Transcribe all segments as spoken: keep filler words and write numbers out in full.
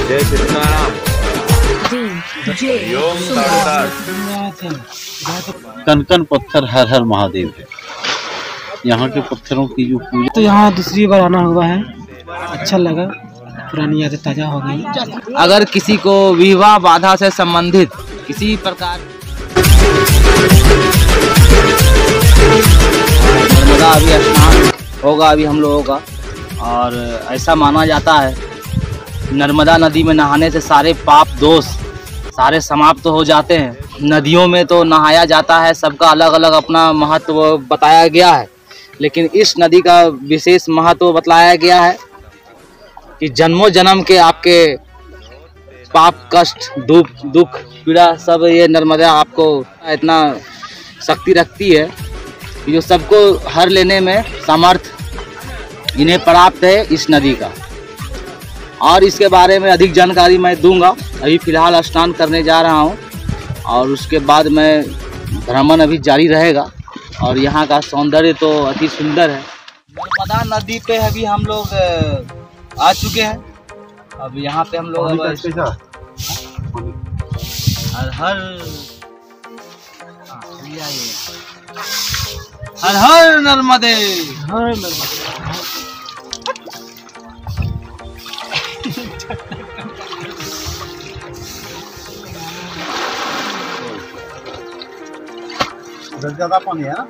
जय सीताराम। कन कन पत्थर हर हर महादेव है। यहाँ के पत्थरों की जो पूजा, तो यहाँ दूसरी बार आना हुआ है, अच्छा लगा, पुरानी यादें ताजा हो गई। अगर किसी को विवाह बाधा से संबंधित किसी प्रकार नर्मदा अभी स्नान होगा अभी हम लोगों का, और ऐसा माना जाता है नर्मदा नदी में नहाने से सारे पाप दोष सारे समाप्त हो जाते हैं। नदियों में तो नहाया जाता है, सबका अलग अलग अपना महत्व बताया गया है, लेकिन इस नदी का विशेष महत्व बतलाया गया है कि जन्मों जन्म के आपके पाप कष्ट दुख दुख पीड़ा सब ये नर्मदा आपको इतना शक्ति रखती है कि जो सबको हर लेने में सामर्थ इन्हें प्राप्त है इस नदी का। और इसके बारे में अधिक जानकारी मैं दूंगा। अभी फ़िलहाल स्नान करने जा रहा हूं और उसके बाद मैं भ्रमण अभी जारी रहेगा। और यहाँ का सौंदर्य तो अति सुंदर है। नर्मदा नदी पे अभी हम लोग आ चुके हैं। अब यहाँ पे हम लोग हर हर हर हर नर्मदे हर नर्मदे। ज्यादा पानी है ना?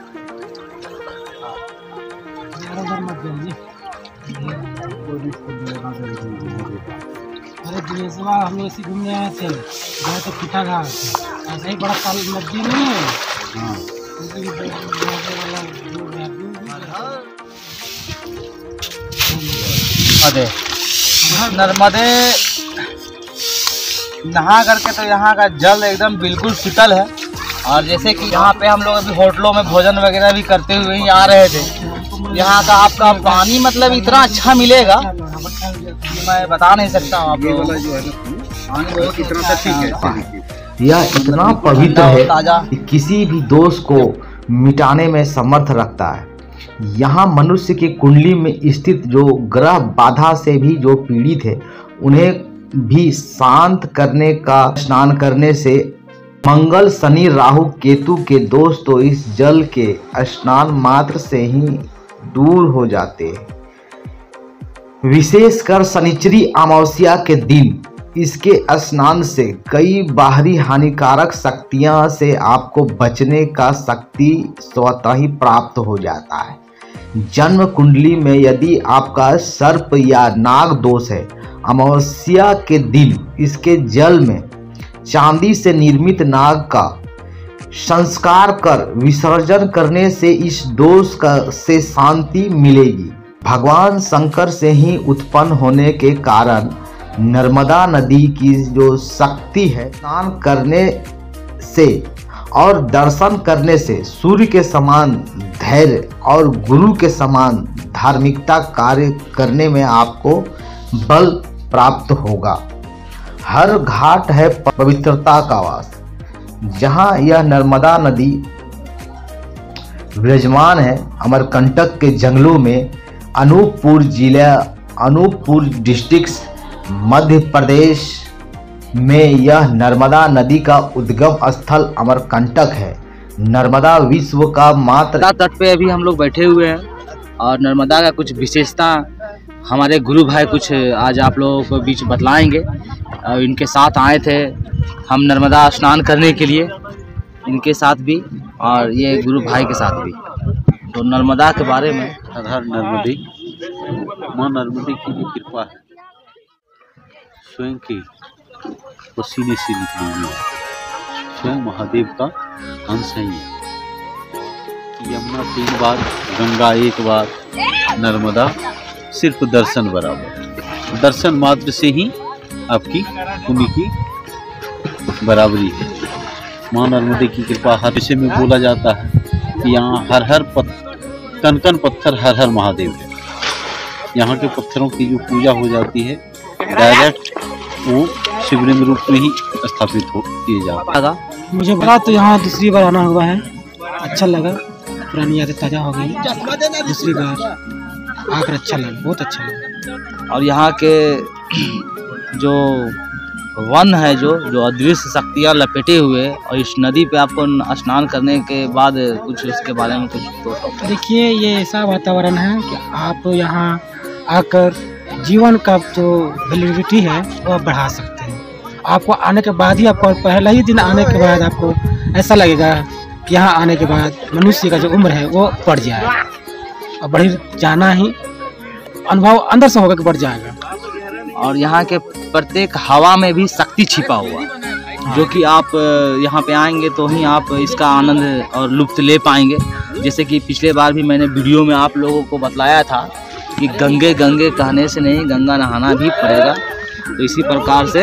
अरे दिनेशवा हम लोग ऐसे घूमने आए थे, गए तो पिटा घाट, ऐसा ही बड़ा ताल नदी नहीं है। हाँ। अरे नर्मदे नहा करके तो यहाँ का जल एकदम बिल्कुल शीतल है। और जैसे कि यहाँ पे हम लोग अभी होटलों में भोजन वगैरह भी करते हुए ही आ रहे थे, यहाँ का आपका पानी मतलब इतना अच्छा मिलेगा कि मैं बता नहीं सकता हूँ आप लोगों को। यह इतना पवित्र है कि किसी भी दोष को मिटाने में समर्थ रखता है। यहाँ मनुष्य की कुंडली में स्थित जो ग्रह बाधा से भी जो पीड़ित है उन्हें भी शांत करने का स्नान करने से मंगल शनि राहु केतु के दोष तो इस जल के स्नान मात्र से ही दूर हो जाते हैं। विशेषकर शनिचरी अमावस्या के दिन इसके स्नान से कई बाहरी हानिकारक शक्तियां से आपको बचने का शक्ति स्वतः ही प्राप्त हो जाता है। जन्म कुंडली में यदि आपका सर्प या नाग दोष है, अमावस्या के दिन इसके जल में चांदी से निर्मित नाग का संस्कार कर विसर्जन करने से इस दोष का से शांति मिलेगी। भगवान शंकर से ही उत्पन्न होने के कारण नर्मदा नदी की जो शक्ति है, स्नान करने से और दर्शन करने से सूर्य के समान धैर्य और गुरु के समान धार्मिकता कार्य करने में आपको बल प्राप्त होगा। हर घाट है पवित्रता का वास। जहाँ यह नर्मदा नदी विराजमान है, अमरकंटक के जंगलों में, अनूपपुर जिला अनूपपुर डिस्ट्रिक्ट मध्य प्रदेश में यह नर्मदा नदी का उद्गम स्थल अमरकंटक है। नर्मदा विश्व का मात्र तट पे अभी हम लोग बैठे हुए हैं और नर्मदा का कुछ विशेषता हमारे गुरु भाई कुछ आज आप लोगों को बीच बतलाएंगे। और इनके साथ आए थे हम नर्मदा स्नान करने के लिए, इनके साथ भी और ये गुरु भाई के साथ भी। तो नर्मदा के बारे में हर हर नर्मदे, माँ नर्मदे की जो कृपा है स्वयं के पसीने से निकली हुई है, स्वयं महादेव का अंश है ये। यमुना तीन बार, गंगा एक बार, नर्मदा सिर्फ दर्शन बराबर। दर्शन मात्र से ही आपकी पुण्य की बराबरी है। माँ नर्मदे की कृपा हर विषय में बोला जाता है कि यहाँ हर हर पत्थर कन कन पत्थर हर हर महादेव है। यहाँ के पत्थरों की जो पूजा हो जाती है डायरेक्ट वो शिवलिंग रूप में ही स्थापित हो किए जाता है। मुझे बड़ा तो यहाँ दूसरी बार आना हुआ है, अच्छा लगा, पुरानी यादें ताजा हो गई। दूसरी बार आकर अच्छा लगा, बहुत अच्छा लगा। और यहाँ के जो वन है, जो जो अदृश्य शक्तियाँ लपेटे हुए, और इस नदी पे आपको स्नान करने के बाद कुछ इसके बारे में कुछ तो देखिए, ये ऐसा वातावरण है कि आप यहाँ आकर जीवन का जो वैलिडिटी है वो आप बढ़ा सकते हैं। आपको आने के बाद ही, आपको पहला ही दिन आने के बाद आपको ऐसा लगेगा कि यहाँ आने के बाद मनुष्य का जो उम्र है वो बढ़ जाएगा, और बढ़ जाना ही अनुभव अंदर से होगा कि बढ़ जाएगा। और यहाँ के प्रत्येक हवा में भी शक्ति छिपा हुआ, जो कि आप यहाँ पे आएंगे तो ही आप इसका आनंद और लुत्फ ले पाएंगे। जैसे कि पिछले बार भी मैंने वीडियो में आप लोगों को बतलाया था कि गंगे गंगे कहने से नहीं, गंगा नहाना भी पड़ेगा। तो इसी प्रकार से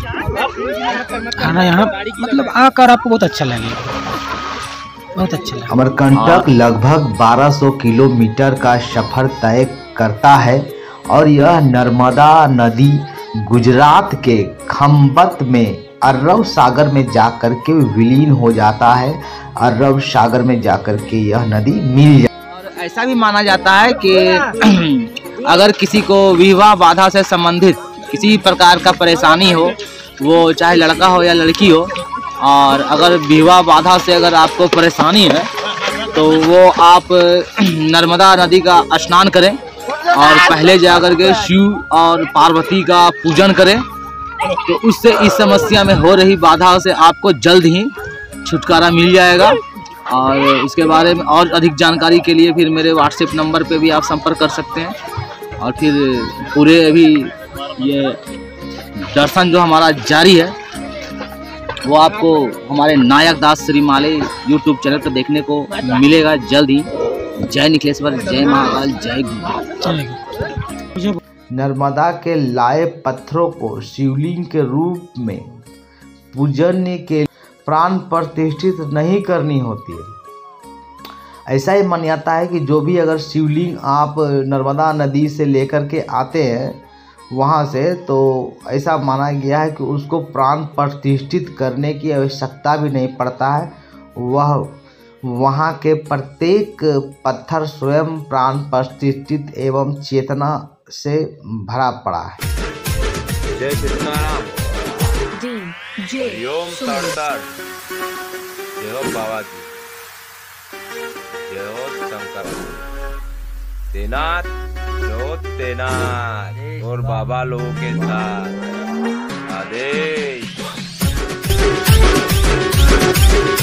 खाना यहाँ मतलब आकर आपको बहुत अच्छा लगेगा, बहुत अच्छा लगेगा। अमरकंटक लगभग बारह सौ किलोमीटर का सफर तय करता है और यह नर्मदा नदी गुजरात के खंबत में अरब सागर में जाकर के विलीन हो जाता है। अरब सागर में जाकर के यह नदी मिल जाती है। और ऐसा भी माना जाता है कि अगर किसी को विवाह बाधा से संबंधित किसी प्रकार का परेशानी हो, वो चाहे लड़का हो या लड़की हो, और अगर विवाह बाधा से अगर आपको परेशानी है तो वो आप नर्मदा नदी का स्नान करें और पहले जाकर के शिव और पार्वती का पूजन करें, तो उससे इस समस्या में हो रही बाधा से आपको जल्द ही छुटकारा मिल जाएगा। और इसके बारे में और अधिक जानकारी के लिए फिर मेरे व्हाट्सएप नंबर पे भी आप संपर्क कर सकते हैं। और फिर पूरे अभी ये दर्शन जो हमारा जारी है वो आपको हमारे नायक दास श्रीमाले यूट्यूब चैनल पर देखने को मिलेगा जल्द ही। जय निखिलेश्वर, जय महाकाल, जय गुरु। नर्मदा के लाए पत्थरों को शिवलिंग के रूप में पूजने के प्राण प्रतिष्ठित नहीं करनी होती है। ऐसा ही मान्यता है कि जो भी अगर शिवलिंग आप नर्मदा नदी से लेकर के आते हैं वहाँ से, तो ऐसा माना गया है कि उसको प्राण प्रतिष्ठित करने की आवश्यकता भी नहीं पड़ता है। वह वहाँ के प्रत्येक पत्थर स्वयं प्राण प्रतिष्ठित एवं चेतना से भरा पड़ा है। जय सीताराम, ओम सरदार, जय हो बाबा जी, जय हो शंकर, तेनाथ जो तेनाथ और बाबा लोगों के साथ आदेश।